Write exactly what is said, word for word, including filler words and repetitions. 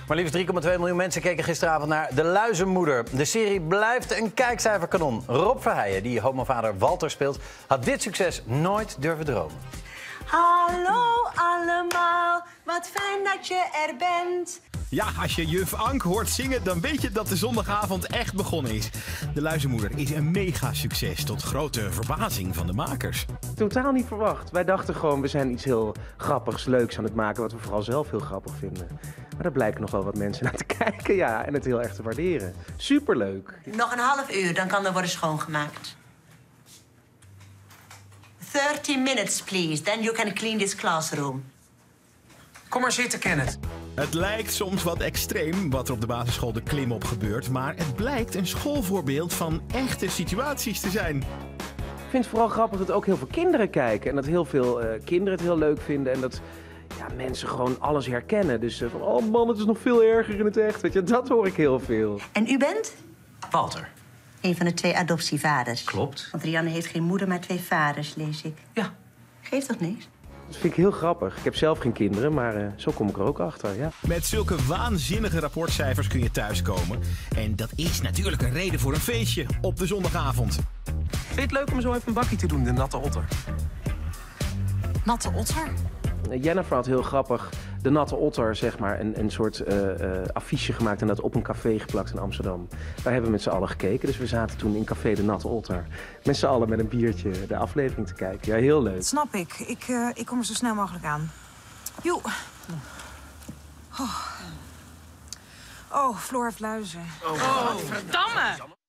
Maar liefst drie komma twee miljoen mensen keken gisteravond naar De Luizenmoeder. De serie blijft een kijkcijferkanon. Rob Verheijen, die homovader Walter speelt, had dit succes nooit durven dromen. Hallo allemaal, wat fijn dat je er bent. Ja, als je juf Ank hoort zingen, dan weet je dat de zondagavond echt begonnen is. De Luizenmoeder is een mega succes, tot grote verbazing van de makers. Totaal niet verwacht. Wij dachten gewoon, we zijn iets heel grappigs, leuks aan het maken, wat we vooral zelf heel grappig vinden. Maar daar blijken nog wel wat mensen naar te kijken, ja, en het heel erg te waarderen. Superleuk. Nog een half uur, dan kan er worden schoongemaakt. thirty minutes, please. Then you can clean this classroom. Kom maar zitten, Kenneth. Het lijkt soms wat extreem wat er op de basisschool De Klimop gebeurt, maar het blijkt een schoolvoorbeeld van echte situaties te zijn. Ik vind het vooral grappig dat ook heel veel kinderen kijken. En dat heel veel uh, kinderen het heel leuk vinden. En dat ja, mensen gewoon alles herkennen. Dus uh, van, oh man, het is nog veel erger in het echt. Weet je, dat hoor ik heel veel. En u bent? Walter. Een van de twee adoptievaders. Klopt. Want Rianne heeft geen moeder, maar twee vaders, lees ik. Ja. Geeft toch niks? Dat vind ik heel grappig. Ik heb zelf geen kinderen, maar uh, zo kom ik er ook achter, ja. Met zulke waanzinnige rapportcijfers kun je thuiskomen. En dat is natuurlijk een reden voor een feestje op de zondagavond. Vind je het leuk om zo even een bakkie te doen, de natte otter? Natte otter? Jennifer had heel grappig de natte otter, zeg maar, een, een soort uh, uh, affiche gemaakt en dat op een café geplakt in Amsterdam. Daar hebben we met z'n allen gekeken, dus we zaten toen in café de Natte Otter. Met z'n allen met een biertje de aflevering te kijken. Ja, heel leuk. Dat snap ik. Ik, uh, ik kom er zo snel mogelijk aan. Joe. Oh, oh Floor heeft luizen. Oh, Verdamme!